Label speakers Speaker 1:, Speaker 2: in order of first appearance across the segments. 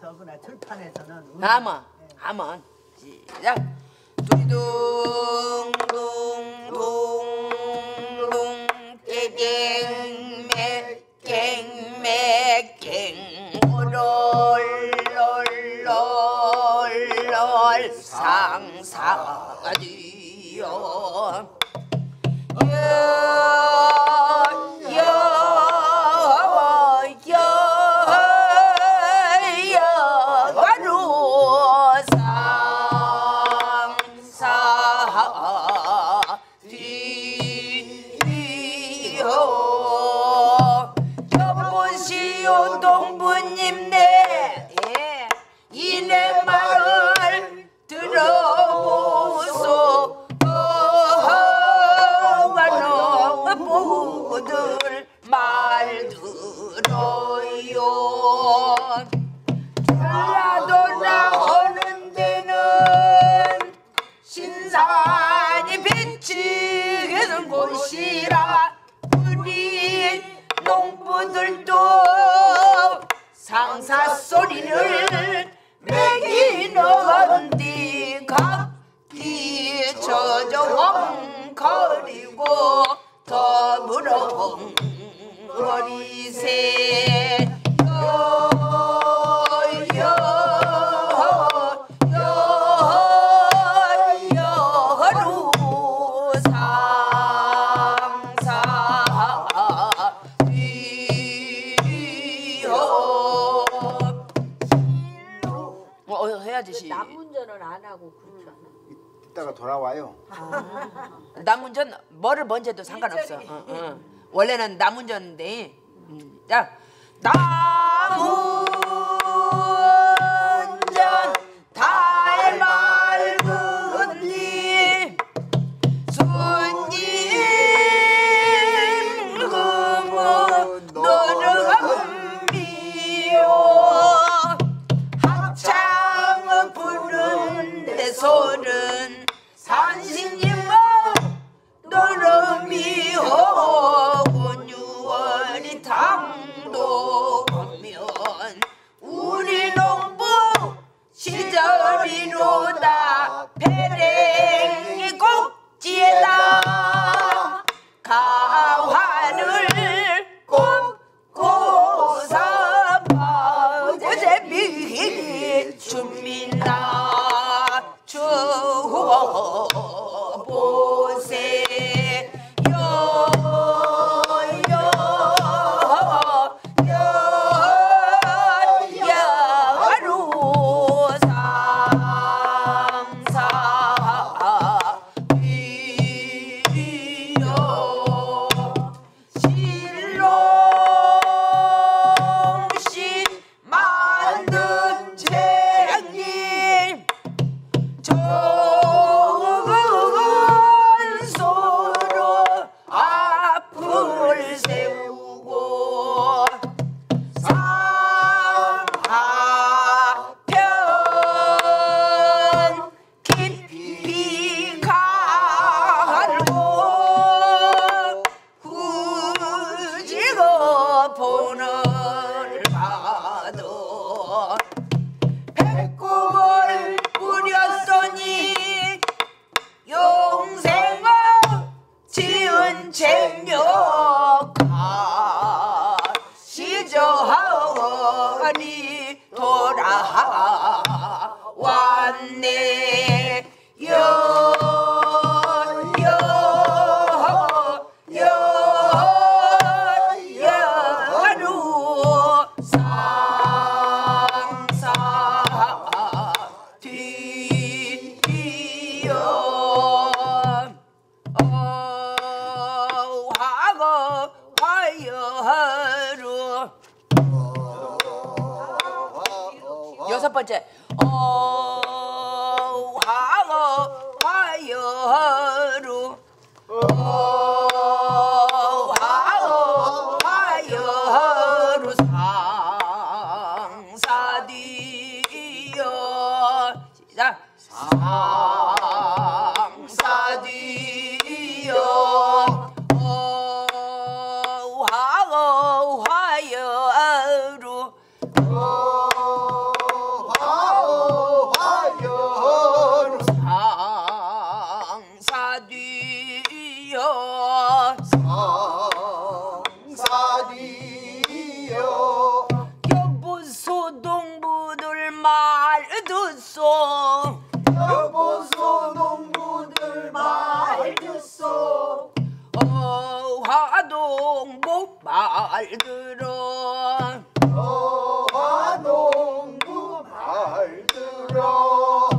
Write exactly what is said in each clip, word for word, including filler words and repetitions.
Speaker 1: 저거나 들판에서는
Speaker 2: 아마 아마 시작. 둥둥둥둥 깽매 깽매 깽롤롤롤 상사디요 여보시오 동부님네 이내 말 들어보소. 어허가 너부들 말 들어요. 전라도나 어느 데는 신산이 비치는 곳이라 우리 농부들도 상사 소리를 매기는디 각기 저저 헝거리고 더불어 헝거리세.
Speaker 3: 남운전은 안 하고 그렇죠.
Speaker 4: 이따가 돌아와요.
Speaker 2: 아, 남운전 뭐를 먼저 해도 상관없어. 어, 어. 원래는 남운전인데. 음, 자, 남운전 달 맑은니 순님 금은 노름이요 합창 부르는데 소른 산신님은 노름이 오고 유월이 당도 보면 우리 농부 시절이로다 배랭이 꼭지에다 가화를 꽂고 삼아제비 춤이나 주보세. 돌아왔네. 여여여여루 상사 뒤요 어하고 화여루. 여섯 번째 어하고 화여루 어하고 화여루 상사디요. 시작. 상사디요 어하고 화여루 말들어
Speaker 4: 어화농부 말들어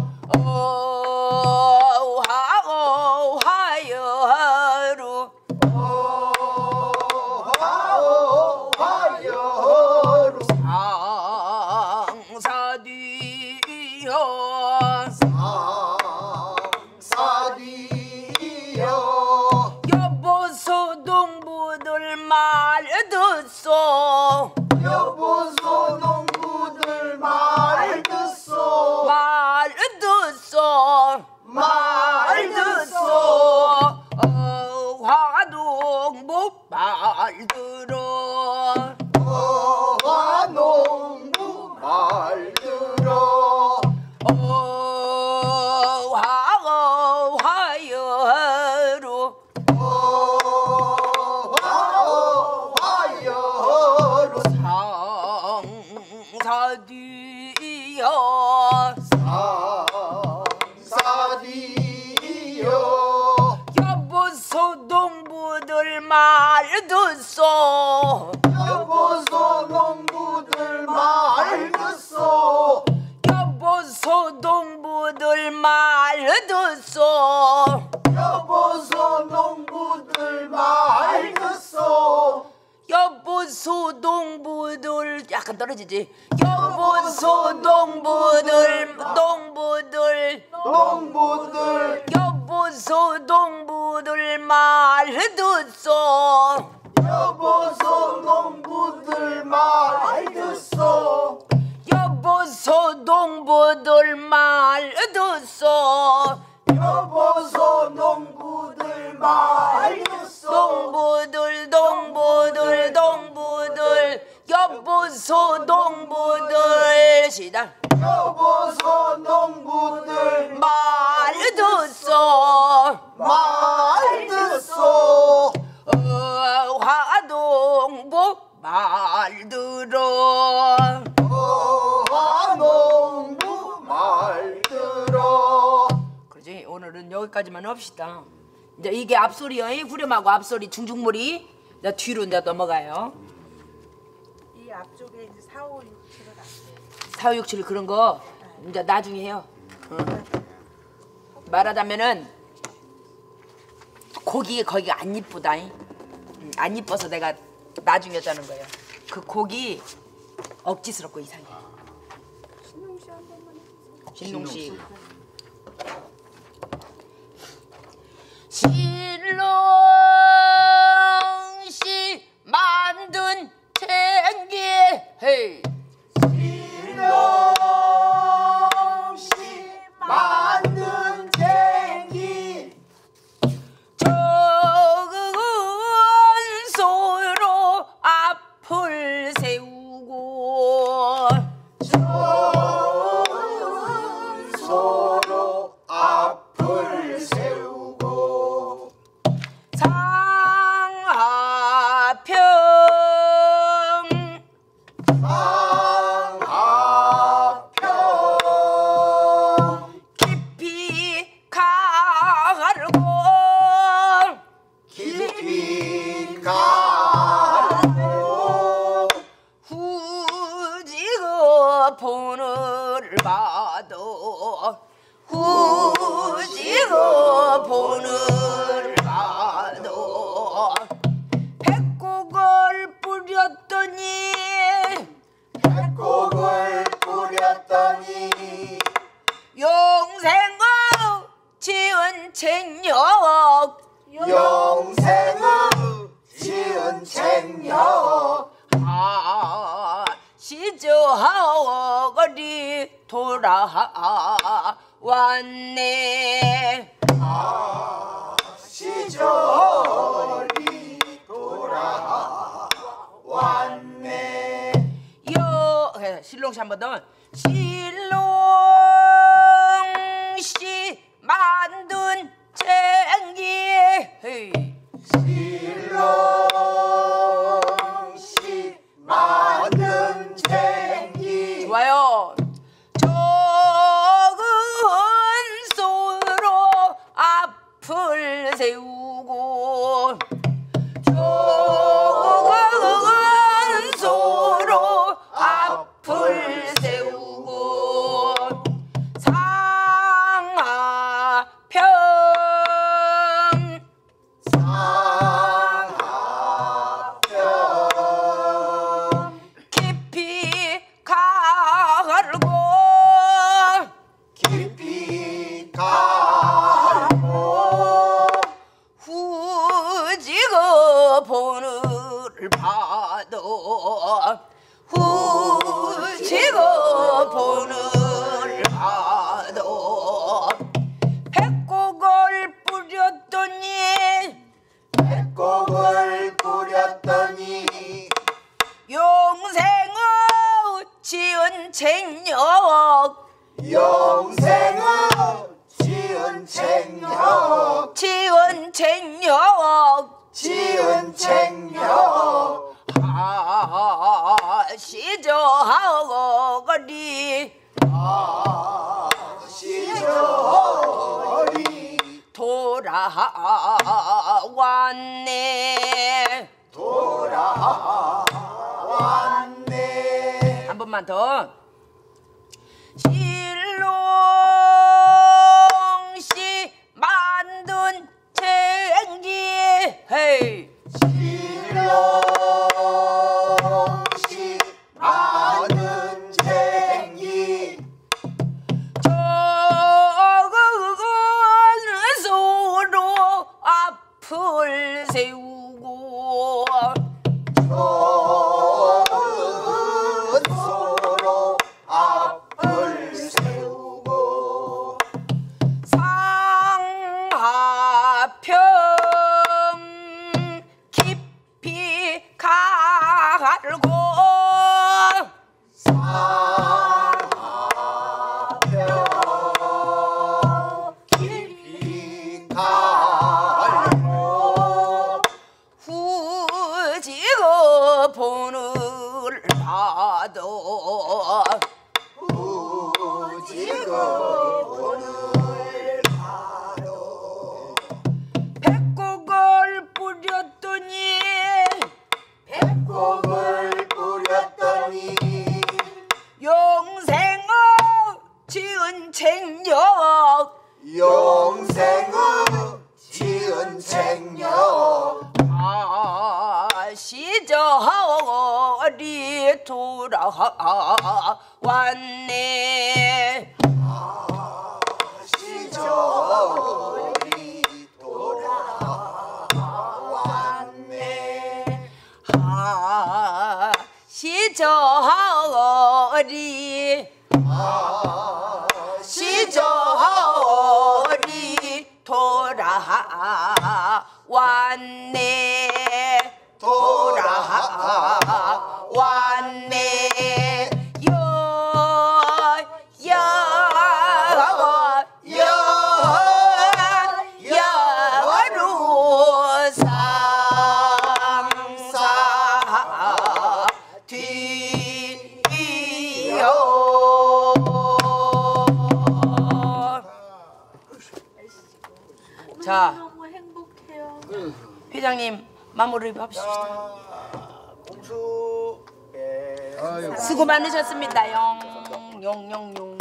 Speaker 2: 어화어화여루
Speaker 4: 어화어화여루
Speaker 2: 상사뒤여
Speaker 4: 상사뒤여
Speaker 2: 여보소 동부들 말 듣소
Speaker 4: 여보소 농부들 말 듣소
Speaker 2: 말 듣소
Speaker 4: 말
Speaker 2: 듣소 어화동부 말 들어
Speaker 4: 어화농부 말 들어
Speaker 2: 어화어화여루
Speaker 4: 어화어화여루
Speaker 2: 상사뒤여
Speaker 4: 상사뒤여
Speaker 2: 여보소 동부들 말 듣소
Speaker 4: 여보소 농부들 말 듣소
Speaker 2: 여보소 동부들 말 듣소
Speaker 4: 여보소 농부들 말 듣소
Speaker 2: 여보소 동부들 약간 떨어지지 여보소 동부들 동부들
Speaker 4: 농부들
Speaker 2: 여보소 동부들 말 듣소
Speaker 4: 여보소 농부들 말 듣소
Speaker 2: 여보소 동부들 말 듣소
Speaker 4: 여보소 농부들 말 듣소
Speaker 2: 동부들 동부들 동부들 여보소 동부들 시작
Speaker 4: 여보소 농부들
Speaker 2: 말 듣소
Speaker 4: 말 듣소
Speaker 2: 어화동부 말 들어
Speaker 4: 어화농부 말 들어
Speaker 2: 그러지 오늘은 여기까지만 합시다. 이제 이게 앞소리요 후렴하고 앞소리 중중물이 이제 뒤로 이제 넘어가요.
Speaker 1: 이 앞쪽에 이제 사오 육칠을 놨어요.
Speaker 2: 사육칠 그런 거 이제 나중에 해요. 어. 말하자면은 고기 거기가 안 이쁘다. 응, 안 이뻐서 내가 나중에 하자는 거예요. 그 고기 억지스럽고 이상해.
Speaker 1: 신용씨 한 번만 해주세요.
Speaker 2: 신농씨. 신농씨 만든 챙기 헤이
Speaker 4: 신농씨 만든 쟁기
Speaker 2: 적은 소로 앞을 세우고
Speaker 4: 좋은 소로 앞을 세우고
Speaker 2: 상하평
Speaker 4: 상하평
Speaker 2: 깊이 가르고
Speaker 4: 깊이 가고
Speaker 2: 후지그 본을 봐도 후지그 본을 봐도 백곡을 뿌렸더니
Speaker 4: 백곡을 뿌렸더니
Speaker 2: 용생의 지은 책력
Speaker 4: 영생의 지은 책력
Speaker 2: 아 시저하거리 돌아왔네
Speaker 4: 아 시절이 돌아왔네
Speaker 2: 여 실롱씨 한 번 더 실롱씨 만든 챙기 헤이.
Speaker 4: 실롱씨 만든 쟁기
Speaker 2: 좋아요. 적은 소로 앞을 세우고 적은 책력
Speaker 4: 지은 책력
Speaker 2: 시저하거리
Speaker 4: 시저리
Speaker 2: 돌아왔네
Speaker 4: 돌아왔네.
Speaker 2: 한 번만 더 실롱씨 만든 책기 헤이
Speaker 4: 실롱씨 많은 챙기
Speaker 2: 적은 소로 앞을 세우고
Speaker 4: 좋은 서로 앞을 세우고
Speaker 2: 상하평 깊이 갈고
Speaker 4: 사하평 깊이 갈고
Speaker 2: 후지고 본을 봐도
Speaker 4: 우지고 봐도
Speaker 2: 백곡을 뿌렸더니
Speaker 4: 백곡을 뿌렸더니
Speaker 2: 영생을 지은 책력
Speaker 4: 영생의 지은 책력
Speaker 2: 시저리 돌아왔네
Speaker 4: 시절이 돌아왔네.
Speaker 2: 아 시저리 시저리 돌아왔네 돌아왔네 여 야
Speaker 4: 여
Speaker 2: 야로 상사 뒤요 자
Speaker 1: 너무 행복해요.
Speaker 2: 회장님 마무리 합시다.
Speaker 4: 공수 예.
Speaker 2: 수고 많으셨습니다. 용, 용, 용, 용.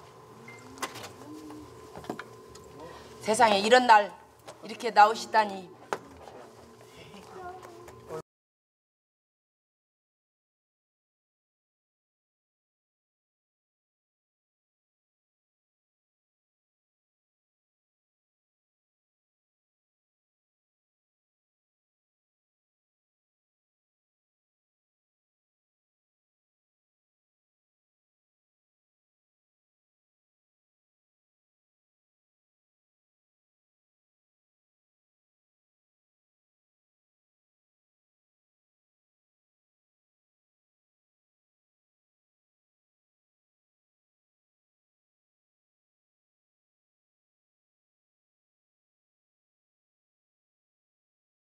Speaker 2: 세상에 이런 날 이렇게 나오시다니